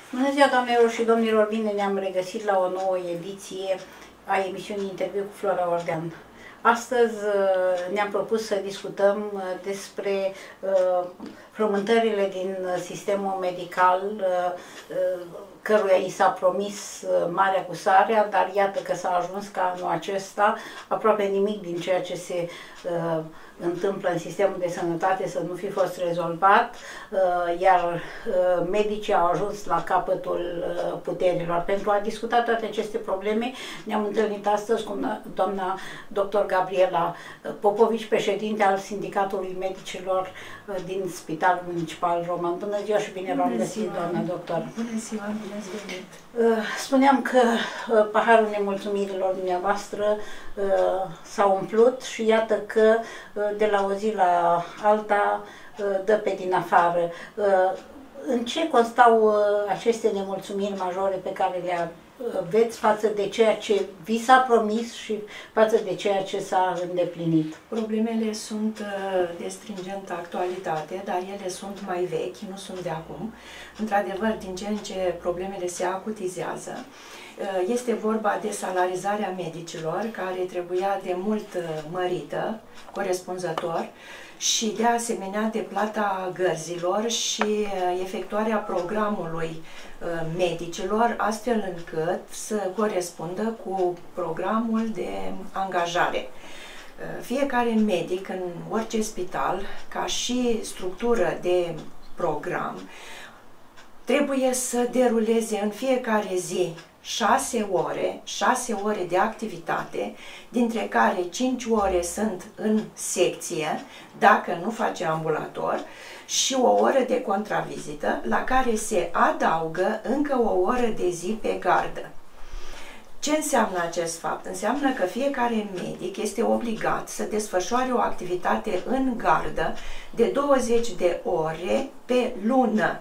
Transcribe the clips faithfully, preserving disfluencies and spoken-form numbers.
Bună ziua, doamnelor și domnilor! Bine ne-am regăsit la o nouă ediție a emisiunii Interviu cu Flora Ordean. Astăzi ne-am propus să discutăm despre frământările din sistemul medical, căruia i s-a promis marea cu sarea, dar iată că s-a ajuns ca anul acesta aproape nimic din ceea ce se uh, întâmplă în sistemul de sănătate să nu fi fost rezolvat, uh, iar uh, medicii au ajuns la capătul uh, puterilor. Pentru a discuta toate aceste probleme, ne-am întâlnit astăzi cu doamna doctor Gabriela Popovici, președinte al Sindicatului Medicilor uh, din Spitalul Municipal Roman. Bună ziua și bine v-am găsit, doamna doctor! Bună ziua, bine ați venit! Spuneam că paharul nemulțumirilor dumneavoastră s-a umplut și iată că de la o zi la alta dă pe din afară. În ce constau aceste nemulțumiri majore pe care le aveți față de ceea ce vi s-a promis și față de ceea ce s-a îndeplinit? Problemele sunt de stringentă actualitate, dar ele sunt mai vechi, nu sunt de acum. Într-adevăr, din ce în ce problemele se acutizează. Este vorba de salarizarea medicilor, care trebuia de mult mărită, corespunzător, și de asemenea de plata gărzilor și efectuarea programului medicilor, astfel încât să corespundă cu programul de angajare. Fiecare medic în orice spital, ca și structură de program, trebuie să deruleze în fiecare zi șase ore, șase ore de activitate, dintre care cinci ore sunt în secție, dacă nu face ambulator, și o oră de contravizită, la care se adaugă încă o oră de zi pe gardă. Ce înseamnă acest fapt? Înseamnă că fiecare medic este obligat să desfășoare o activitate în gardă de douăzeci de ore pe lună,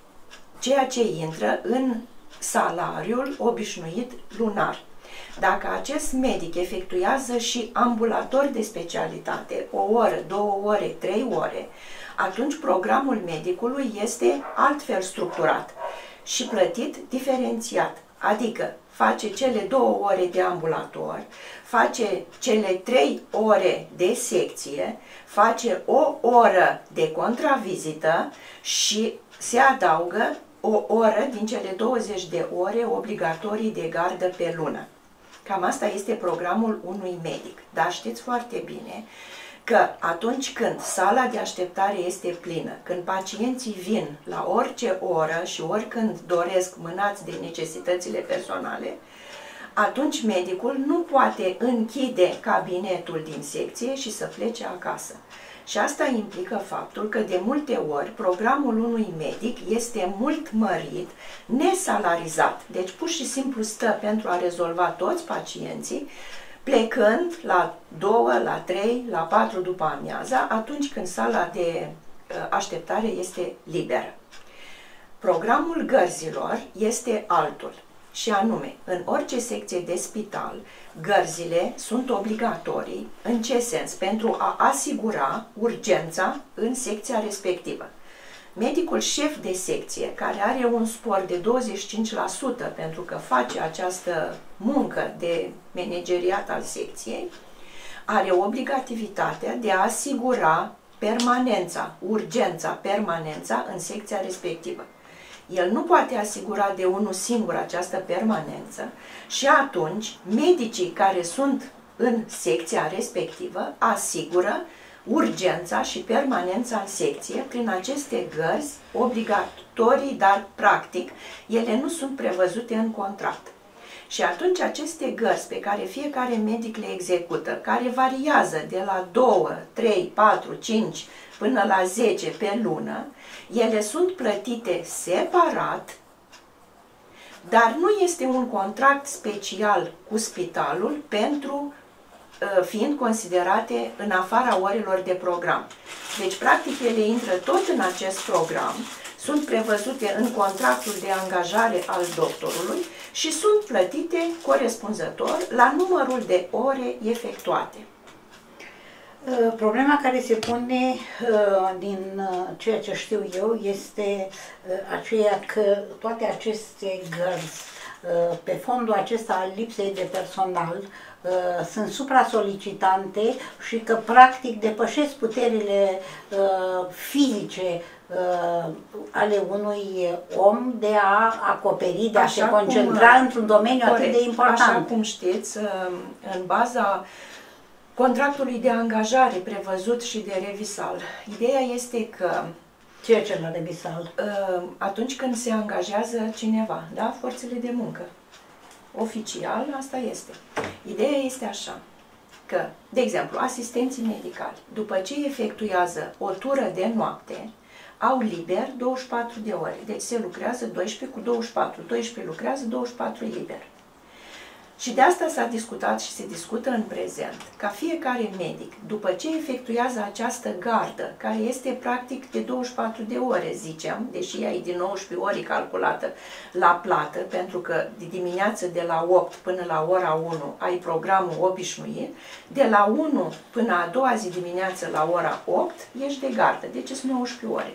ceea ce intră în salariul obișnuit lunar. Dacă acest medic efectuează și ambulator de specialitate, o oră, două ore, trei ore, atunci programul medicului este altfel structurat și plătit diferențiat, adică face cele două ore de ambulator, face cele trei ore de secție, face o oră de contravizită și se adaugă o oră din cele douăzeci de ore obligatorii de gardă pe lună. Cam asta este programul unui medic. Dar știți foarte bine că atunci când sala de așteptare este plină, când pacienții vin la orice oră și oricând doresc, mânați de necesitățile personale, atunci medicul nu poate închide cabinetul din secție și să plece acasă. Și asta implică faptul că de multe ori programul unui medic este mult mărit, nesalarizat. Deci pur și simplu stă pentru a rezolva toți pacienții, plecând la două, la trei, la patru după amiaza, atunci când sala de așteptare este liberă. Programul gărzilor este altul. Și anume, în orice secție de spital, gărzile sunt obligatorii. În ce sens? Pentru a asigura urgența în secția respectivă. Medicul șef de secție, care are un spor de douăzeci și cinci la sută pentru că face această muncă de manageriat al secției, are obligativitatea de a asigura permanența, urgența, permanența în secția respectivă. El nu poate asigura de unul singur această permanență și atunci medicii care sunt în secția respectivă asigură urgența și permanența în secție prin aceste gărzi obligatorii, dar practic ele nu sunt prevăzute în contract. Și atunci aceste gărzi pe care fiecare medic le execută, care variază de la două, trei, patru, cinci până la zece pe lună, ele sunt plătite separat, dar nu este un contract special cu spitalul pentru fiind considerate în afara orelor de program. Deci, practic, ele intră tot în acest program, sunt prevăzute în contractul de angajare al doctorului și sunt plătite corespunzător la numărul de ore efectuate. Problema care se pune, din ceea ce știu eu, este aceea că toate aceste gărzi, pe fondul acesta al lipsei de personal, sunt supra-solicitante și că practic depășesc puterile fizice ale unui om de a acoperi, de a se concentra într-un domeniu atât de important. Așa cum știți, în baza contractului de angajare prevăzut și de Revisal, ideea este că ce e la Revisal? Atunci când se angajează cineva, da, forțele de muncă, oficial, asta este. Ideea este așa, că, de exemplu, asistenții medicali, după ce efectuează o tură de noapte, au liber douăzeci și patru de ore. Deci se lucrează doisprezece cu douăzeci și patru, doisprezece lucrează, douăzeci și patru liber. Și de asta s-a discutat și se discută în prezent, ca fiecare medic, după ce efectuează această gardă, care este practic de douăzeci și patru de ore, zicem, deși ea e de nouăsprezece ore calculată la plată, pentru că de dimineață de la opt până la ora unu ai programul obișnuit, de la unu până a doua zi dimineață la ora opt ești de gardă, deci sunt nouăsprezece ore.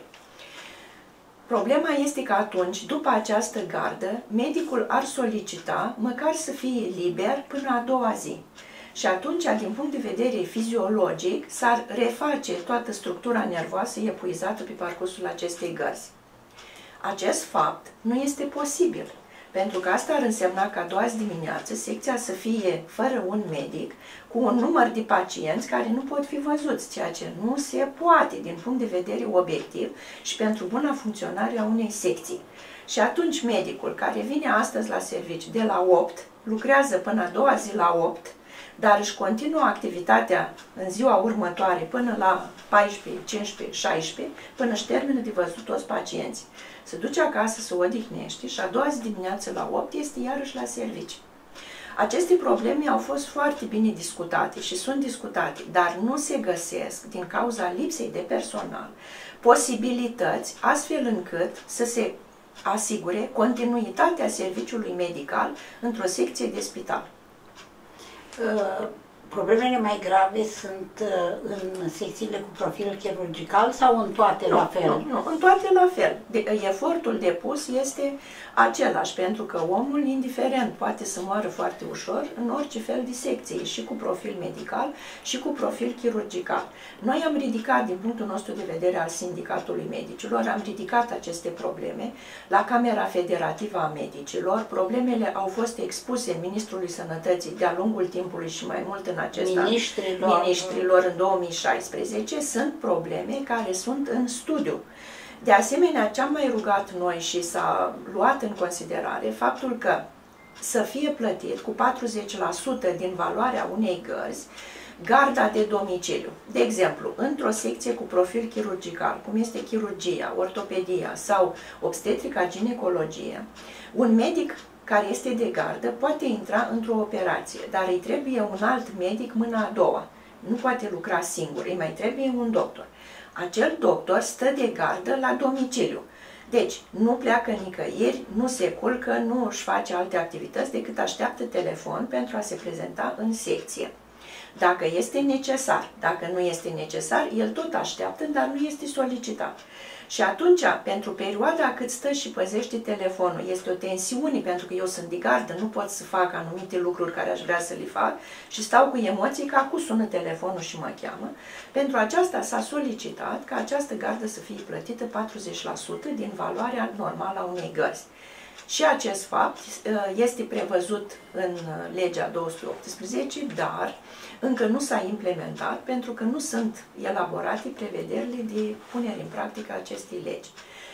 Problema este că atunci, după această gardă, medicul ar solicita măcar să fie liber până a doua zi. Și atunci, din punct de vedere fiziologic, s-ar reface toată structura nervoasă epuizată pe parcursul acestei gărzi. Acest fapt nu este posibil, pentru că asta ar însemna că a doua zi dimineață secția să fie fără un medic, cu un număr de pacienți care nu pot fi văzuți, ceea ce nu se poate din punct de vedere obiectiv și pentru buna funcționare a unei secții. Și atunci medicul care vine astăzi la serviciu de la opt, lucrează până a doua zi la opt, dar își continuă activitatea în ziua următoare până la paisprezece, cincisprezece, șaisprezece, până își termină de văzut toți pacienții. Se duce acasă, se odihnește și a doua zi dimineață la opt este iarăși la serviciu. Aceste probleme au fost foarte bine discutate și sunt discutate, dar nu se găsesc, din cauza lipsei de personal, posibilități astfel încât să se asigure continuitatea serviciului medical într-o secție de spital. Uh. Problemele mai grave sunt în secțiile cu profil chirurgical sau în toate nu, la fel? Nu, nu, în toate la fel. De, efortul depus este același, pentru că omul, indiferent, poate să moară foarte ușor în orice fel de secție, și cu profil medical și cu profil chirurgical. Noi am ridicat, din punctul nostru de vedere al Sindicatului Medicilor, am ridicat aceste probleme la Camera Federativă a Medicilor. Problemele au fost expuse Ministrului Sănătății de-a lungul timpului și mai mult în acesta ministrilor. ministrilor în două mii șaisprezece. Sunt probleme care sunt în studiu. De asemenea, ce am mai rugat noi și s-a luat în considerare faptul că să fie plătit cu patruzeci la sută din valoarea unei gărzi garda de domiciliu. De exemplu, într-o secție cu profil chirurgical, cum este chirurgia, ortopedia sau obstetrica, ginecologie, un medic care este de gardă poate intra într-o operație, dar îi trebuie un alt medic mâna a doua. Nu poate lucra singur, îi mai trebuie un doctor. Acel doctor stă de gardă la domiciliu. Deci, nu pleacă nicăieri, nu se culcă, nu își face alte activități decât așteaptă telefon pentru a se prezenta în secție. Dacă este necesar, dacă nu este necesar, el tot așteaptă, dar nu este solicitat. Și atunci, pentru perioada cât stă și păzește telefonul, este o tensiune, pentru că eu sunt de gardă, nu pot să fac anumite lucruri care aș vrea să le fac și stau cu emoții că acum sună telefonul și mă cheamă. Pentru aceasta s-a solicitat ca această gardă să fie plătită patruzeci la sută din valoarea normală a unei gărzi. Și acest fapt este prevăzut în legea două sute optsprezece, dar încă nu s-a implementat pentru că nu sunt elaborate prevederile de punere în practică a acestei legi.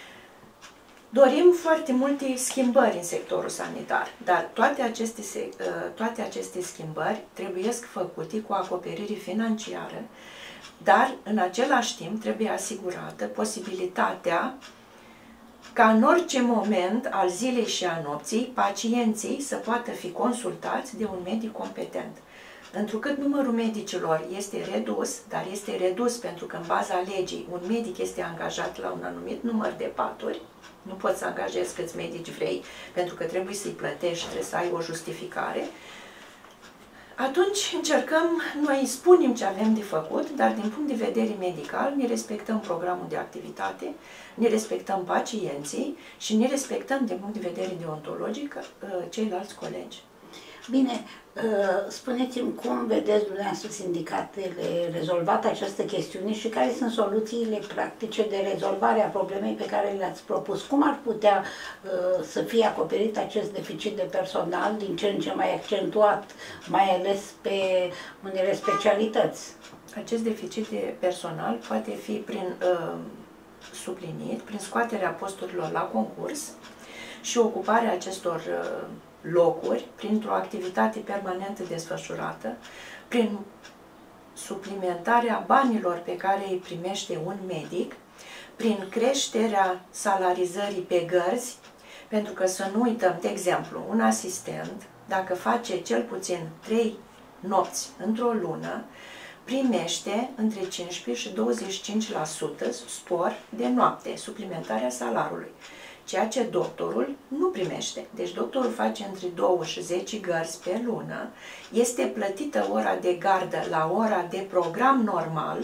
Dorim foarte multe schimbări în sectorul sanitar, dar toate aceste, toate aceste schimbări trebuie făcute cu acoperire financiară, dar în același timp trebuie asigurată posibilitatea ca în orice moment al zilei și a nopții, pacienții să poată fi consultați de un medic competent. Întrucât numărul medicilor este redus, dar este redus pentru că în baza legii un medic este angajat la un anumit număr de paturi, nu poți să angajezi câți medici vrei, pentru că trebuie să-i plătești și trebuie să ai o justificare. Atunci încercăm, noi spunem ce avem de făcut, dar din punct de vedere medical ne respectăm programul de activitate, ne respectăm pacienții și ne respectăm din punct de vedere deontologic ceilalți colegi. Bine, spuneți-mi cum vedeți dumneavoastră sindicatele rezolvat această chestiune și care sunt soluțiile practice de rezolvare a problemei pe care le-ați propus? Cum ar putea să fie acoperit acest deficit de personal din ce în ce mai accentuat, mai ales pe unele specialități? Acest deficit de personal poate fi prin uh, suplinit, prin scoaterea posturilor la concurs și ocuparea acestor uh, locuri printr-o activitate permanentă desfășurată, prin suplimentarea banilor pe care îi primește un medic, prin creșterea salarizării pe gărzi, pentru că să nu uităm, de exemplu, un asistent, dacă face cel puțin trei nopți într-o lună, primește între cincisprezece și douăzeci și cinci la sută spor de noapte, suplimentarea salariului, ceea ce doctorul nu primește. Deci doctorul face între două și zece gărzi pe lună, este plătită ora de gardă la ora de program normal,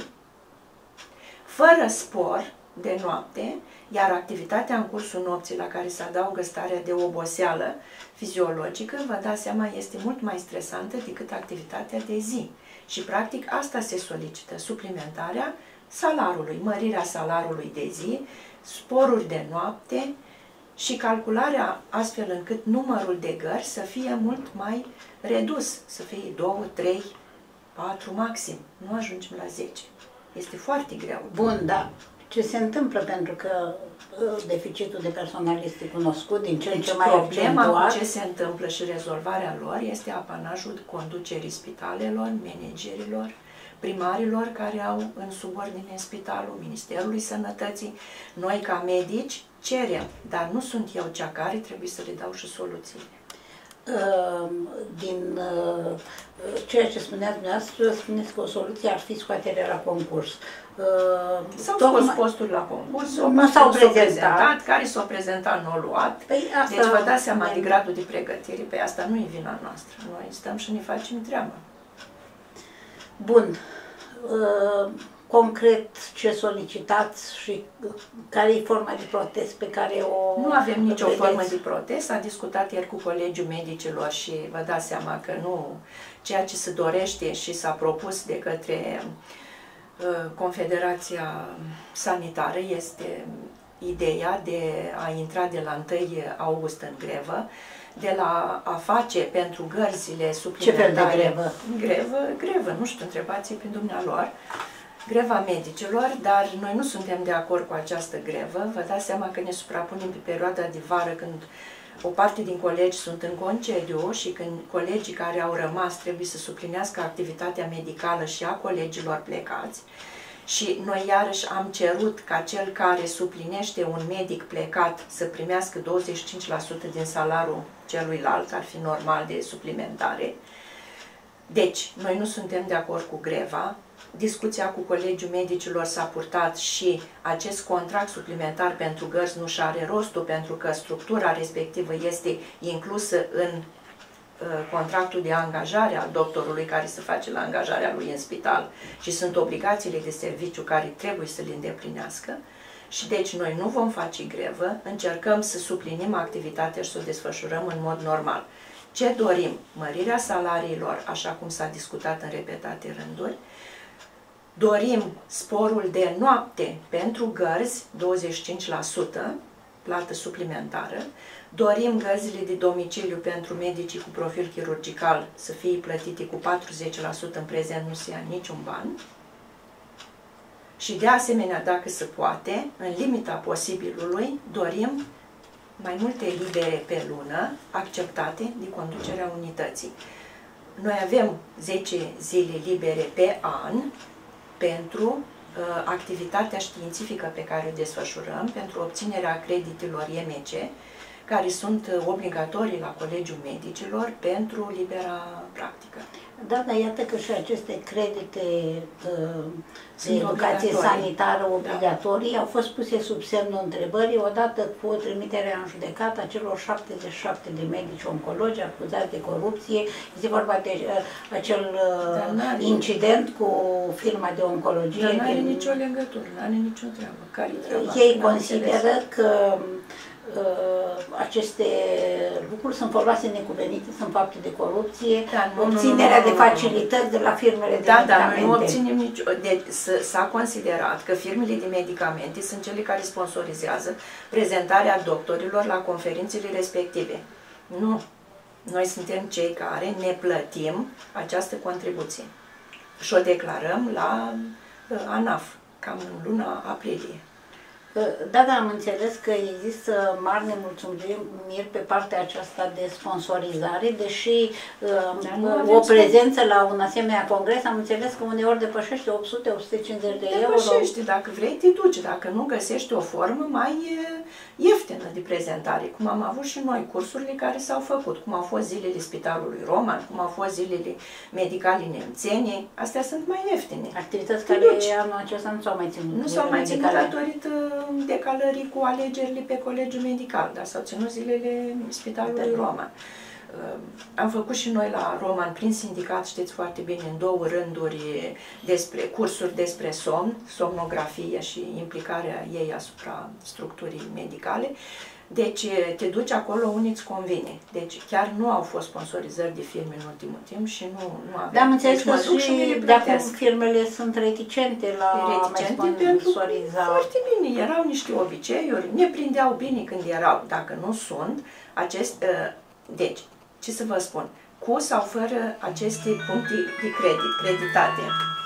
fără spor de noapte, iar activitatea în cursul nopții la care se adaugă starea de oboseală fiziologică, vă dați seama, este mult mai stresantă decât activitatea de zi. Și practic asta se solicită, suplimentarea salariului, mărirea salariului de zi, sporuri de noapte și calcularea astfel încât numărul de gărzi să fie mult mai redus, să fie două, trei, patru maxim, nu ajungem la zece. Este foarte greu. Bun, da. Ce se întâmplă? Pentru că deficitul de personal este cunoscut din ce în ce mai problema accentuat. cu ce se întâmplă și rezolvarea lor este apanajul conducerii spitalelor, managerilor, primarilor care au în subordine spitalul, Ministerului Sănătății. Noi, ca medici, cerem, dar nu sunt eu cea care trebuie să le dau și soluțiile. Din ceea ce spuneați dumneavoastră, spuneți că o soluție ar fi scoaterea la concurs. S-au scos posturi la concurs, nu s-au prezentat. prezentat, care s-au prezentat nu au luat. Păi asta deci vă dați seama de gradul de pregătire, pe asta nu e vina noastră. Noi stăm și ne facem treaba. Bun. Concret, ce solicitați și care e forma de protest pe care o Nu avem nicio vedeți? formă de protest. A discutat ieri cu Colegiul Medicilor și vă dați seama că nu ceea ce se dorește și s-a propus de către uh, Confederația Sanitară este ideea de a intra de la întâi august în grevă, de la a face pentru gărzile suplimentare. Ce fel de grevă? Grevă, grevă, nu știu, întrebați-i prin dumnealor. Greva medicilor, dar noi nu suntem de acord cu această grevă. Vă dați seama că ne suprapunem pe perioada de vară, când o parte din colegi sunt în concediu și când colegii care au rămas trebuie să suplinească activitatea medicală și a colegilor plecați. Și noi iarăși am cerut ca cel care suplinește un medic plecat să primească douăzeci și cinci la sută din salariul celuilalt, ar fi normal de suplimentare. Deci, noi nu suntem de acord cu greva. Discuția cu Colegiul Medicilor s-a purtat și acest contract suplimentar pentru gărzi nu și are rostul, pentru că structura respectivă este inclusă în uh, contractul de angajare al doctorului care se face la angajarea lui în spital și sunt obligațiile de serviciu care trebuie să le îndeplinească. Și deci noi nu vom face grevă, încercăm să suplinim activitatea și să o desfășurăm în mod normal. Ce dorim? Mărirea salariilor, așa cum s-a discutat în repetate rânduri. Dorim sporul de noapte pentru gărzi, douăzeci și cinci la sută, plată suplimentară. Dorim gărzile de domiciliu pentru medicii cu profil chirurgical să fie plătite cu patruzeci la sută, în prezent nu se ia niciun ban. Și de asemenea, dacă se poate, în limita posibilului, dorim mai multe libere pe lună acceptate de conducerea unității. Noi avem zece zile libere pe an pentru uh, activitatea științifică pe care o desfășurăm, pentru obținerea creditelor I M C, care sunt obligatorii la Colegiul Medicilor pentru libera practică. Da, dar iată că și aceste credite uh, de Sunt educație obligatorii. sanitară obligatorii da. au fost puse sub semnul întrebării odată cu trimiterea în judecată a celor șaptezeci și șapte de medici oncologi acuzați de corupție. Este vorba de uh, acel uh, incident cu firma de oncologie. Dar nu are din... nicio legătură, nu are nicio treabă. Care-i treaba? Ei consideră că Uh, aceste lucruri sunt foloase necuvenite, sunt fapte de corupție, da, nu, obținerea nu, nu, nu, de facilități de la firmele de da, medicamente. Da, noi nu obținem nicio... Deci s-a considerat că firmele de medicamente sunt cele care sponsorizează prezentarea doctorilor la conferințele respective. Nu. Noi suntem cei care ne plătim această contribuție. Și o declarăm la uh, ANAF, cam în luna aprilie. Da, da, am înțeles că există mari nemulțumiri pe partea aceasta de sponsorizare, deși uh, o prezență la un asemenea congres, am înțeles că uneori depășește opt sute - opt sute cincizeci de euro. Depășește, dacă vrei te duci, dacă nu găsești o formă mai ieftină de prezentare, cum am avut și noi cursurile care s-au făcut, cum au fost zilele Spitalului Roman, cum au fost zilele medicale nemțene, astea sunt mai ieftine. Activități care anul acesta nu s-au mai ținut. Nu s-au mai ținut datorită decalării cu alegerile pe Colegiul Medical, dar s-au ținut zilele Spitalului Roman. Am făcut și noi la Roman, prin sindicat, știți foarte bine, în două rânduri despre cursuri despre somn, somnografie și implicarea ei asupra structurii medicale. Deci te duci acolo unde îți convine. Deci chiar nu au fost sponsorizări de firme în ultimul timp și nu, nu avem. Da, am înțeles deci că și de acum firmele sunt reticente la reticente pentru foarte bine. Erau niște obiceiuri, ne prindeau bine când erau. Dacă nu sunt, acest, deci, ce să vă spun, cu sau fără aceste puncte de credit, creditate.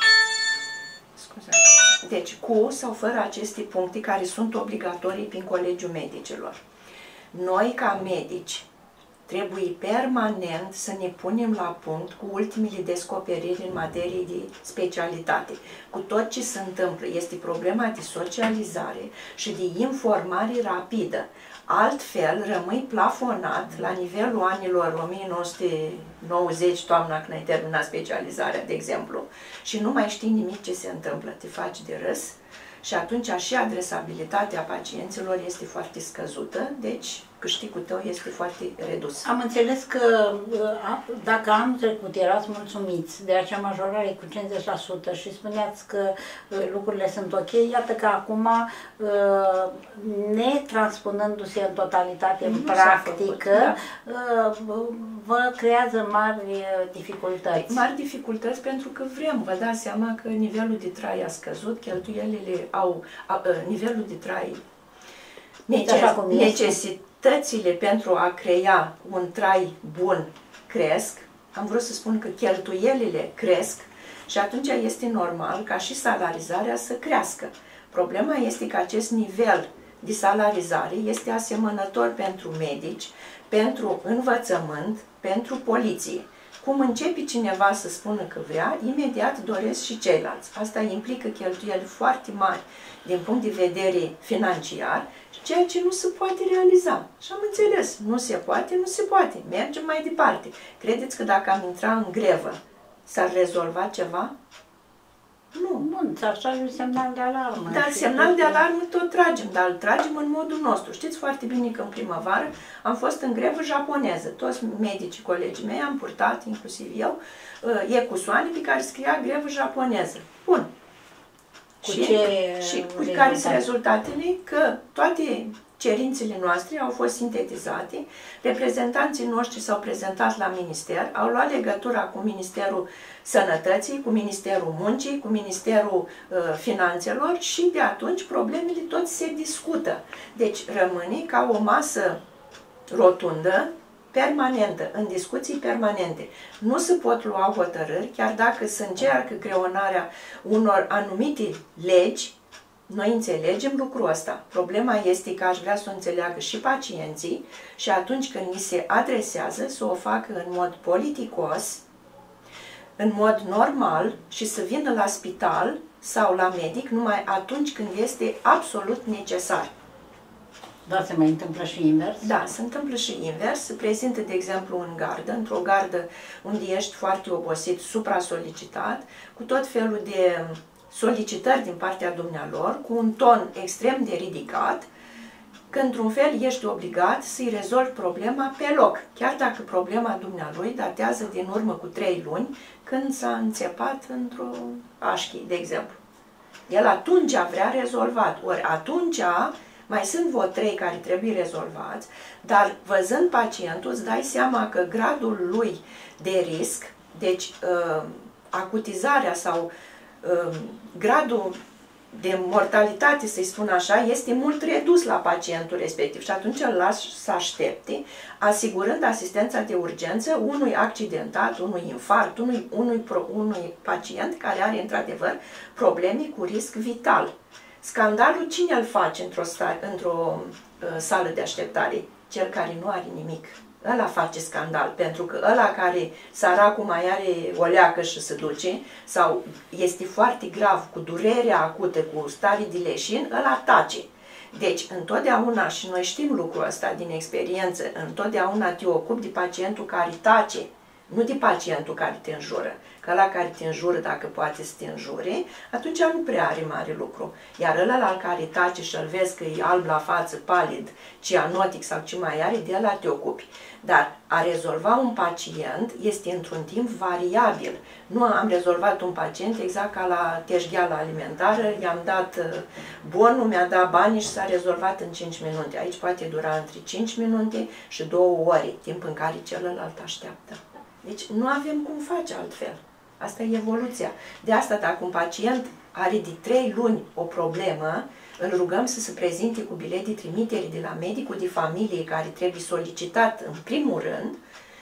Scuzați. Deci, cu sau fără aceste puncte care sunt obligatorii prin Colegiul Medicilor. Noi, ca medici, trebuie permanent să ne punem la punct cu ultimele descoperiri în materie de specialitate. Cu tot ce se întâmplă, este problema de socializare și de informare rapidă. Altfel, rămâi plafonat la nivelul anilor o mie nouă sute nouăzeci, toamna când ai terminat specializarea, de exemplu, și nu mai știi nimic ce se întâmplă, te faci de râs și atunci și adresabilitatea pacienților este foarte scăzută, deci câștigul tău este foarte redus. Am înțeles că dacă anul trecut erați mulțumiți de acea majorare cu cincizeci la sută și spuneați că lucrurile sunt ok, iată că acum, netranspunându-se în totalitate în practică, da. vă creează mari dificultăți. Mari dificultăți pentru că vrem, vă dați seama că nivelul de trai a scăzut, cheltuielile au, a, nivelul de trai necesită. Necesitățile pentru a crea un trai bun cresc, am vrut să spun că cheltuielile cresc și atunci este normal ca și salarizarea să crească. Problema este că acest nivel de salarizare este asemănător pentru medici, pentru învățământ, pentru poliție. Cum începe cineva să spună că vrea, imediat doresc și ceilalți. Asta implică cheltuieli foarte mari din punct de vedere financiar, ceea ce nu se poate realiza. Și am înțeles, nu se poate, nu se poate. Mergem mai departe. Credeți că dacă am intrat în grevă, s-ar rezolva ceva? Nu. Bun, s-ar trage un semnal de alarmă. Dar semnal de alarmă tot tragem, dar îl tragem în modul nostru. Știți foarte bine că în primăvară am fost în grevă japoneză. Toți medicii, colegii mei, am purtat, inclusiv eu, ecusoane pe care scria grevă japoneză. Bun. Cu și, ce și cu care sunt rezultatele? Că toate cerințele noastre au fost sintetizate, reprezentanții noștri s-au prezentat la minister, au luat legătura cu Ministerul Sănătății, cu Ministerul Muncii, cu Ministerul uh, Finanțelor și de atunci problemele tot se discută. Deci rămâne ca o masă rotundă, permanentă, în discuții permanente. Nu se pot lua hotărâri, chiar dacă se încearcă creonarea unor anumite legi. Noi înțelegem lucrul ăsta. Problema este că aș vrea să o înțeleagă și pacienții și atunci când ni se adresează să o facă în mod politicos, în mod normal și să vină la spital sau la medic numai atunci când este absolut necesar. Da, se mai întâmplă și invers? Da, se întâmplă și invers. Se prezintă, de exemplu, în gardă, într-o gardă unde ești foarte obosit, supra-solicitat, cu tot felul de solicitări din partea dumnealor, cu un ton extrem de ridicat, că într-un fel ești obligat să-i rezolvi problema pe loc, chiar dacă problema dumnealui datează din urmă cu trei luni, când s-a înțepat într-o așchi, de exemplu. El atunci vrea rezolvat, ori atunci mai sunt vreo trei care trebuie rezolvați, dar văzând pacientul îți dai seama că gradul lui de risc, deci uh, acutizarea sau uh, gradul de mortalitate, să-i spun așa, este mult redus la pacientul respectiv și atunci îl lași să aștepte, asigurând asistența de urgență unui accidentat, unui infarct, unui, unui, unui pacient care are într-adevăr probleme cu risc vital. Scandalul cine îl face într-o într-o uh, sală de așteptare? Cel care nu are nimic. Ăla face scandal, pentru că ăla care săracul mai are o leacă și se duce, sau este foarte grav, cu durerea acută, cu stare de leșin, ăla tace. Deci, întotdeauna, și noi știm lucrul ăsta din experiență, întotdeauna te ocupi de pacientul care tace, nu de pacientul care te înjură. Că ăla care te înjură, dacă poate să te înjure, atunci nu prea are mare lucru. Iar ăla al care tace și îl vezi că e alb la față, palid, cianotic sau ce mai are, de ăla te ocupi. Dar a rezolva un pacient este într-un timp variabil. Nu am rezolvat un pacient exact ca la teșgheala alimentară, i-am dat bonul, mi-a dat banii și s-a rezolvat în cinci minute. Aici poate dura între cinci minute și două ore, timp în care celălalt așteaptă. Deci nu avem cum face altfel. Asta e evoluția. De asta, dacă un pacient are de trei luni o problemă, îl rugăm să se prezinte cu bilet de trimitere de la medicul de familie care trebuie solicitat în primul rând,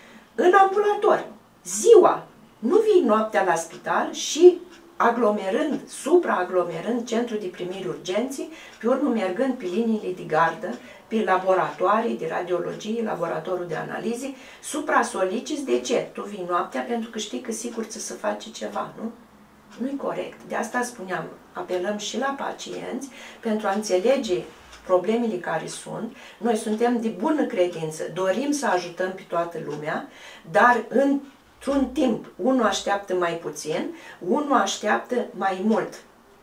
în ambulator. Ziua. Nu vii noaptea la spital și aglomerând, supraaglomerând centrul de primiri urgenții, pe urmă mergând pe liniile de gardă, pe laboratoare de radiologie, laboratorul de analize, supra-soliciți. De ce? Tu vii noaptea pentru că știi că sigur ți se face ceva, nu? Nu-i corect. De asta spuneam, apelăm și la pacienți pentru a înțelege problemele care sunt. Noi suntem de bună credință, dorim să ajutăm pe toată lumea, dar într-un timp, unul așteaptă mai puțin, unul așteaptă mai mult.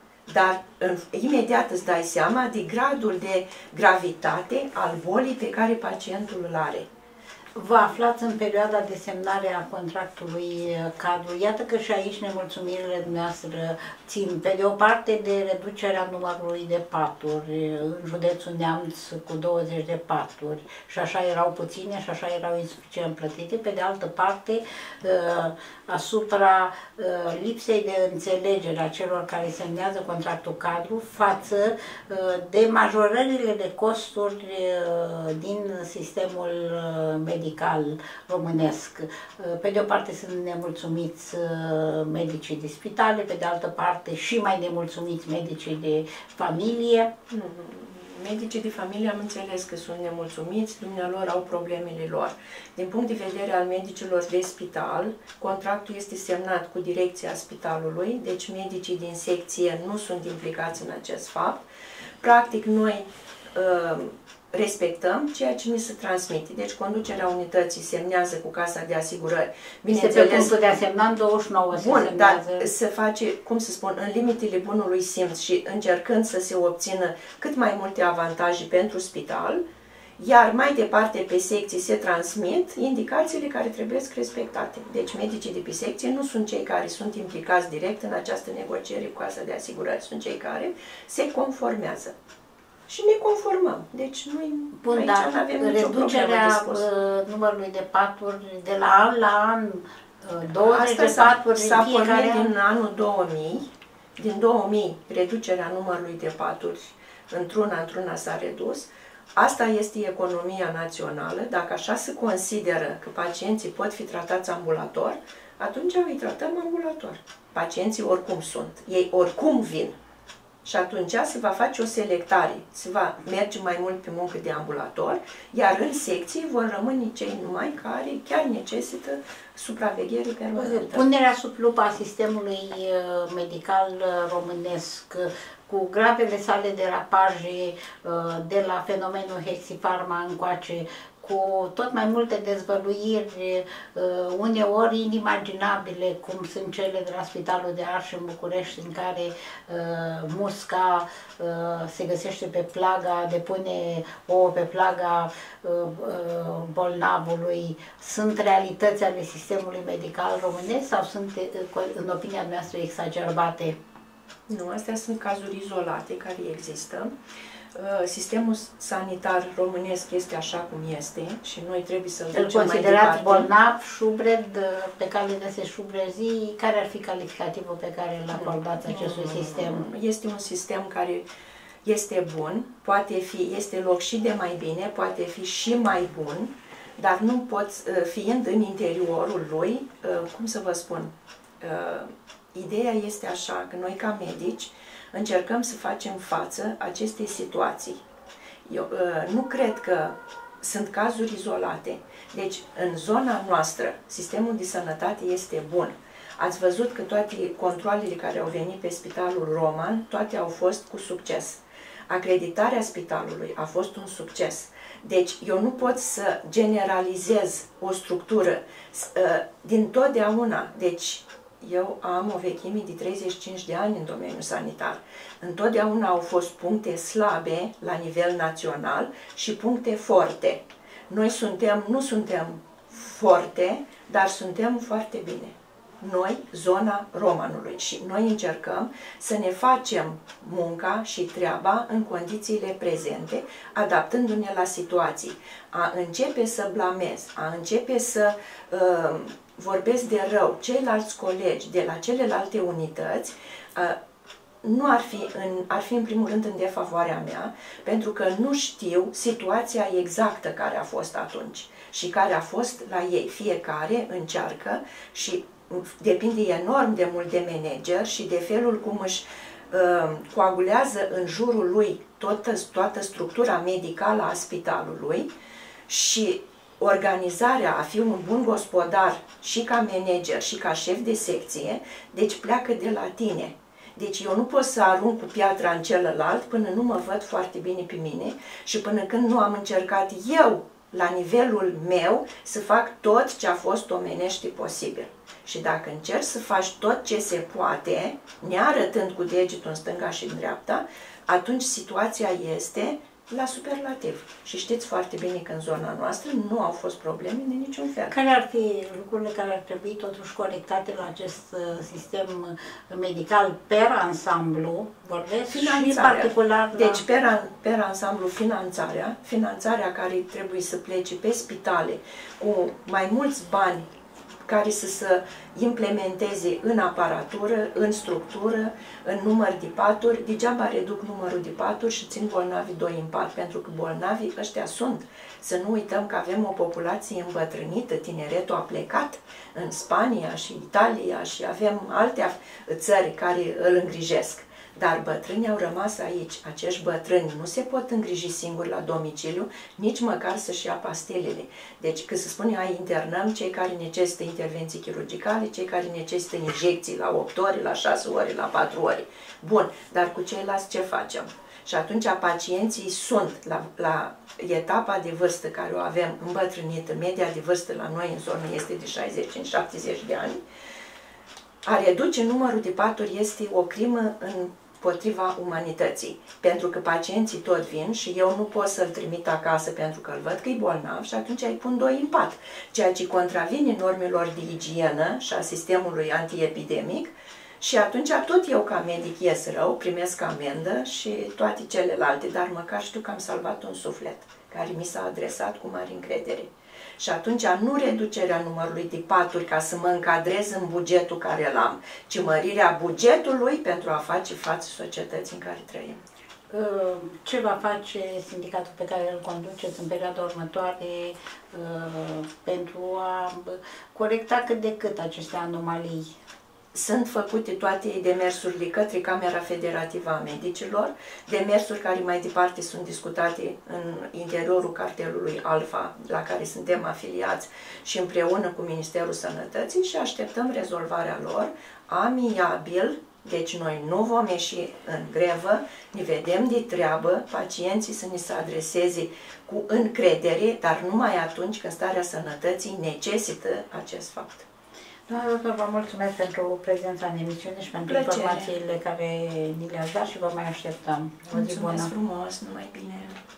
Dar în, imediat îți dai seama de gradul de gravitate al bolii pe care pacientul îl are. Vă aflați în perioada de semnare a contractului cadru. Iată că și aici nemulțumirile dumneavoastră țin, pe de o parte, de reducerea numărului de paturi în județul Neamț cu douăzeci de paturi și așa erau puține și așa erau insuficient plătite, pe de altă parte asupra lipsei de înțelegere a celor care semnează contractul cadru față de majorările de costuri din sistemul medical românesc. Pe de o parte sunt nemulțumiți medicii de spitale, pe de altă parte și mai nemulțumiți medicii de familie. Medicii de familie am înțeles că sunt nemulțumiți, dumnealor au problemele lor. Din punct de vedere al medicilor de spital, contractul este semnat cu direcția spitalului, deci medicii din secție nu sunt implicați în acest fapt. Practic, noi uh, respectăm ceea ce ni se transmite. Deci conducerea unității semnează cu Casa de Asigurări. Bineînțeles, este pe punctul de a semna în douăzeci și nouă. Bun, dar se face, cum să spun, în limitele bunului simț și încercând să se obțină cât mai multe avantaje pentru spital, iar mai departe pe secții se transmit indicațiile care trebuie respectate. Deci medicii de pe secție nu sunt cei care sunt implicați direct în această negociere cu Casa de Asigurări, sunt cei care se conformează. Și ne conformăm. Deci noi Bun, aici dar nu avem nicio reducerea numărului de paturi de la an la an, douăzeci de paturi s-a pornit din anul două mii. Din două mii, reducerea numărului de paturi într-una, într-una s-a redus. Asta este economia națională. Dacă așa se consideră că pacienții pot fi tratați ambulator, atunci îi tratăm ambulator. Pacienții oricum sunt. Ei oricum vin. Și atunci se va face o selectare, se va merge mai mult pe muncă de ambulator, iar în secții vor rămâne cei numai care chiar necesită supraveghere permanentă. Punerea sub lupa a sistemului medical românesc cu gravele sale derapaje de la fenomenul Hexifarma încoace, cu tot mai multe dezvăluiri, uneori inimaginabile, cum sunt cele de la Spitalul de Arș în București, în care uh, musca uh, se găsește pe plaga, depune ouă pe plaga uh, uh, bolnavului. Sunt realități ale sistemului medical românesc sau sunt, uh, în opinia noastră, exacerbate? Nu, astea sunt cazuri izolate care există. Sistemul sanitar românesc este așa cum este și noi trebuie să-l ducem mai departe. Îl considerați bolnav, șubred, pe care de se șubrezi, care ar fi calificativul pe care îl acordați acestui nu, sistem? Este un sistem care este bun, poate fi, este loc și de mai bine, poate fi și mai bun, dar nu poți, fiind în interiorul lui, cum să vă spun, ideea este așa, că noi ca medici încercăm să facem față acestei situații. Eu uh, nu cred că sunt cazuri izolate. Deci, în zona noastră, sistemul de sănătate este bun. Ați văzut că toate controalele care au venit pe Spitalul Roman, toate au fost cu succes. Acreditarea spitalului a fost un succes. Deci, eu nu pot să generalizez o structură uh, din totdeauna. Deci, eu am o vechime de treizeci și cinci de ani în domeniul sanitar. Întotdeauna au fost puncte slabe la nivel național și puncte forte. Noi suntem, nu suntem forte, dar suntem foarte bine. Noi, zona Romanului, și noi încercăm să ne facem munca și treaba în condițiile prezente, adaptându-ne la situații. A începe să blamez, a începe să uh, vorbesc de rău ceilalți colegi de la celelalte unități, uh, nu ar fi, în, ar fi în primul rând în defavoarea mea, pentru că nu știu situația exactă care a fost atunci și care a fost la ei. Fiecare încearcă și depinde enorm de mult de manager și de felul cum își uh, coagulează în jurul lui toată, toată structura medicală a spitalului și organizarea, a fi un bun gospodar și ca manager și ca șef de secție, deci pleacă de la tine. Deci eu nu pot să arunc cu piatra în celălalt până nu mă văd foarte bine pe mine și până când nu am încercat eu, la nivelul meu, să fac tot ce a fost omenește posibil. Și dacă încerci să faci tot ce se poate, nearătând cu degetul în stânga și în dreapta, atunci situația este la superlativ. Și știți foarte bine că în zona noastră nu au fost probleme de niciun fel. Care ar fi lucrurile care ar trebui totuși corectate la acest sistem medical per ansamblu? Vorbesc și particular la... Deci per, per ansamblu finanțarea, finanțarea care trebuie să plece pe spitale cu mai mulți bani care să se implementeze în aparatură, în structură, în număr de paturi. Degeaba reduc numărul de paturi și țin bolnavii doi în pat, pentru că bolnavii ăștia sunt. Să nu uităm că avem o populație îmbătrânită, tineretul a plecat în Spania și Italia și avem alte țări care îl îngrijesc. Dar bătrânii au rămas aici. Acești bătrâni nu se pot îngriji singuri la domiciliu, nici măcar să-și ia pastilele. Deci, când se spune, ai internăm cei care necesită intervenții chirurgicale, cei care necesită injecții la opt ore, la șase ore, la patru ore. Bun, dar cu ceilalți ce facem? Și atunci pacienții sunt la, la etapa de vârstă care o avem îmbătrânită, media de vârstă la noi în zonă este de șaizeci - șaptezeci de ani. A reduce numărul de paturi este o crimă în potriva umanității, pentru că pacienții tot vin și eu nu pot să-l trimit acasă pentru că îl văd că e bolnav și atunci îi pun doi în pat, ceea ce contravine normelor de igienă și a sistemului antiepidemic și atunci tot eu ca medic ies rău, primesc amendă și toate celelalte, dar măcar știu că am salvat un suflet care mi s-a adresat cu mare încredere. Și atunci nu reducerea numărului de paturi ca să mă încadrez în bugetul care l-am, ci mărirea bugetului pentru a face față societății în care trăim. Ce va face sindicatul pe care îl conduceți în perioada următoare pentru a corecta cât de cât aceste anomalii? Sunt făcute toate demersurile către Camera Federativă a Medicilor, demersuri care mai departe sunt discutate în interiorul cartelului Alfa, la care suntem afiliați și împreună cu Ministerul Sănătății și așteptăm rezolvarea lor amiabil Deci noi nu vom ieși în grevă, ne vedem de treabă, pacienții să ni se adreseze cu încredere, dar numai atunci când starea sănătății necesită acest fapt. Doamna doctor, vă mulțumesc pentru prezența în emisiune și pentru Plăcere. informațiile care ni le-ați dat și vă mai așteptăm. O zi bună. Mulțumesc frumos, numai bine!